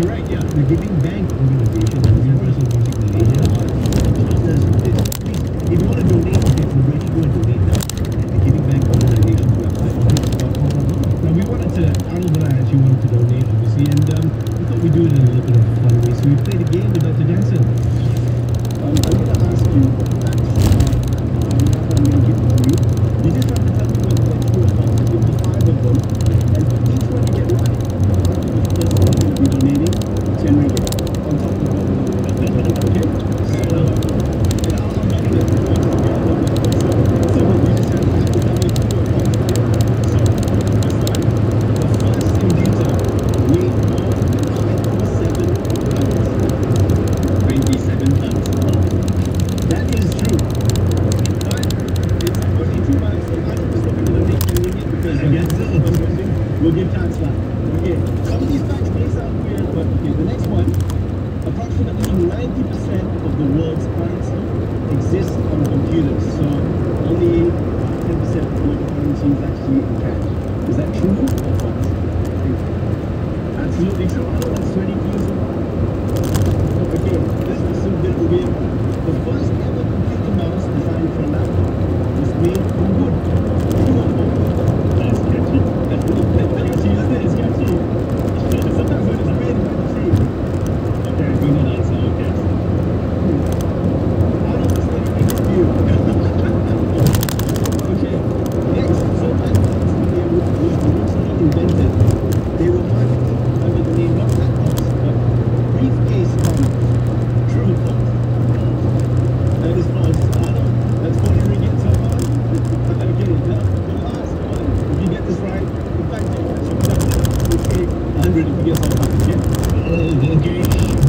Correct, yeah. The Giving Bank organization, the Universal Music Malaysia, are partners with this. Please, if you want to donate, you can already go and donate now at the Giving Bank organization's website, hits.com.my. Now, we wanted to, Arnold and I actually wanted to donate, obviously, and we thought we'd do it in a little bit of a fun way. So we played a game with Dr. Jensen. I'm going to ask you, that's I'm going to give it to you. You just have to tell me whether they're true or false. I'll give you 5 of them, and for each one you get right, after the first one you'll be donating 10 ringgit on top of what we're doing. Okay? So, and I'll give you the first one. So you just have to tell me true or false. So, first one, the first computer weighed more than 27 tons. 27 tons. That is true. But it's only 2 months, so I just looking to donate 10 ringgit because I guess the first question will give chance lah. Okay, some of these facts may sound weird, but okay, the next one. Approximately 90% of the world's currency exists on computers, so only 10% of global currency is actually in cash. Is that true or false? Absolutely true. I know that's 20 clues. Okay, this was some bit of a weird one. The first ever computer mouse designed for a laptop was made from wood. True or false? That's catchy. That's catchy, isn't it? It's catchy. Sometimes when it's weird, hard to say. Okay, I do not answer. Okay. Out of this thing, it's you. Okay, next. So laptops, when they were originally invented, they were marketed under the name not laptops, but briefcase comics. True or false? That is false. That's 40 ringgit so far. Okay, now the last one. If you get this right, in fact, you can actually 100 if you get so far. Okay? Oh, okay.